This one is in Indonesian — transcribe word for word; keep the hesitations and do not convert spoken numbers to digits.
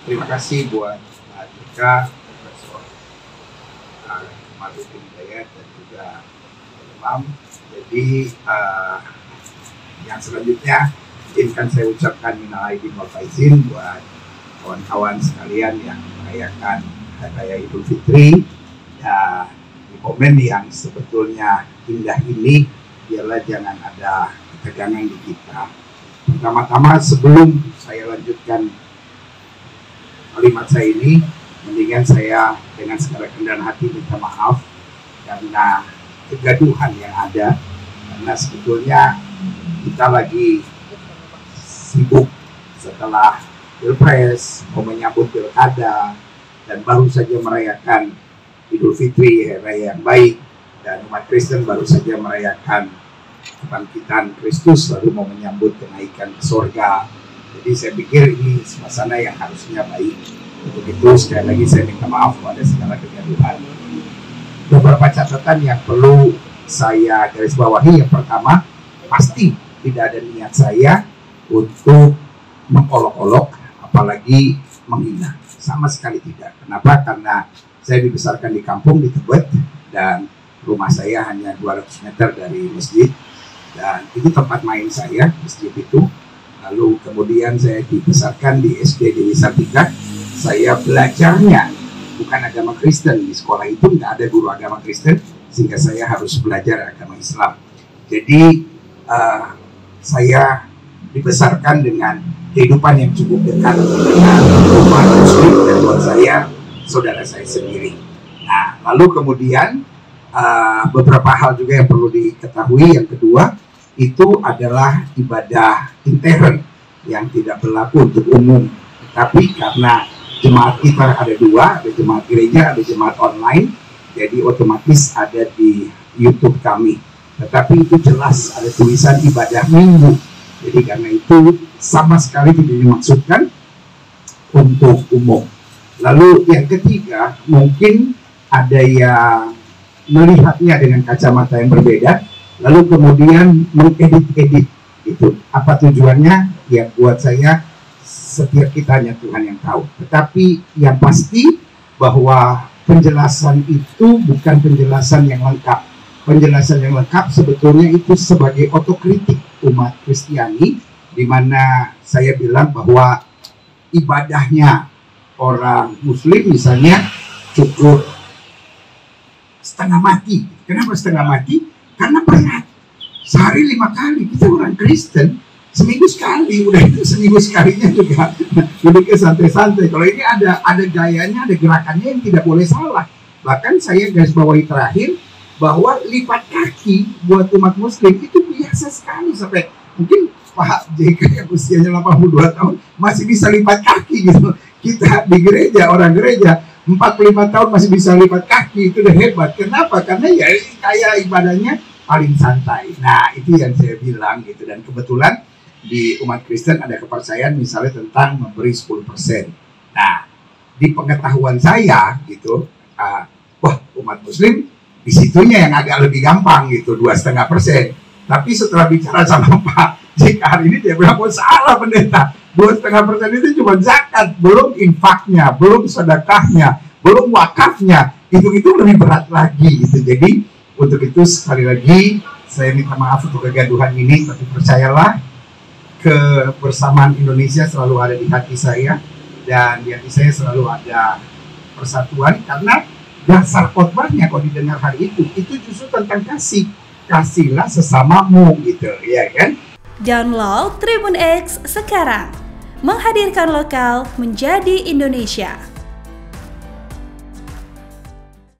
terima kasih buat Pak Jika, Profesor Marzuki Hidayat dan juga Imam. Jadi uh, yang selanjutnya izinkan saya ucapkan minal aidin wal faizin buat kawan-kawan sekalian yang merayakan Hari Raya Idul Fitri. Ya, di momen yang sebetulnya indah ini, biarlah jangan ada ketegangan di kita. Pertama-tama sebelum saya lanjutkan kalimat saya ini, mendingan saya dengan segala kerendahan hati minta maaf karena kegaduhan yang ada, karena sebetulnya kita lagi sibuk setelah Pilpres, mau menyambut Pilkada, dan baru saja merayakan Idul Fitri, Hari Raya yang baik, dan umat Kristen baru saja merayakan kebangkitan Kristus, lalu mau menyambut kenaikan ke surga. Jadi saya pikir ini suasana yang harusnya baik. Untuk itu sekali lagi saya minta maaf pada segala kegaduhan. Beberapa catatan yang perlu saya garis bawahi. Yang pertama, pasti tidak ada niat saya untuk mengolok-olok, apalagi menghina. Sama sekali tidak. Kenapa? Karena saya dibesarkan di kampung di Tebet, dan rumah saya hanya dua ratus meter dari masjid, dan itu tempat main saya, masjid itu. Lalu kemudian saya dibesarkan di S D Dewi Sartika. Saya belajarnya bukan agama Kristen, di sekolah itu tidak ada guru agama Kristen, sehingga saya harus belajar agama Islam. Jadi uh, saya dibesarkan dengan kehidupan yang cukup dekat dengan umat Muslim, dan buat saya saudara saya sendiri. Nah, lalu kemudian uh, beberapa hal juga yang perlu diketahui. Yang kedua, itu adalah ibadah intern yang tidak berlaku untuk umum. Tapi karena jemaat kita ada dua, ada jemaat gereja, ada jemaat online, jadi otomatis ada di YouTube kami. Tetapi itu jelas ada tulisan ibadah minggu. Jadi karena itu sama sekali tidak dimaksudkan untuk umum. Lalu yang ketiga, mungkin ada yang melihatnya dengan kacamata yang berbeda, lalu kemudian mengedit-edit itu. Apa tujuannya? Ya buat saya, setiap kita hanya Tuhan yang tahu. Tetapi yang pasti bahwa penjelasan itu bukan penjelasan yang lengkap. Penjelasan yang lengkap sebetulnya itu sebagai otokritik umat Kristiani, di mana saya bilang bahwa ibadahnya orang Muslim misalnya cukup setengah mati. Kenapa setengah mati? Karena berat. Sehari lima kali. Kita orang Kristen seminggu sekali. Udah itu seminggu sekalinya juga duduknya santai-santai. Kalau ini ada ada gayanya, ada gerakannya yang tidak boleh salah. Bahkan saya garis bawahi terakhir bahwa lipat kaki buat umat Muslim itu biasa sekali, sampai mungkin Pak J K yang usianya delapan puluh dua tahun masih bisa lipat kaki gitu. Kita di gereja, orang gereja empat puluh lima tahun masih bisa lipat kaki, itu udah hebat. Kenapa? Karena ya kayak ibadahnya paling santai. Nah, itu yang saya bilang gitu. Dan kebetulan di umat Kristen ada kepercayaan misalnya tentang memberi sepuluh persen. Nah, di pengetahuan saya gitu, uh, wah umat Muslim di situnya yang agak lebih gampang gitu, dua setengah persen. Tapi setelah bicara sama Pak J K hari ini, dia bilang, oh salah pendeta, dua setengah persen itu cuma zakat, belum infaknya, belum sedekahnya, belum wakafnya. Itu itu lebih berat lagi gitu. Jadi untuk itu sekali lagi saya minta maaf untuk kegaduhan ini, tapi percayalah kebersamaan Indonesia selalu ada di hati saya, dan di hati saya selalu ada persatuan, karena dasar khotbahnya kalau didengar hari itu, itu justru tentang kasih. Kasihlah sesamamu gitu, ya kan? Download Tribun X sekarang. Menghadirkan lokal menjadi Indonesia.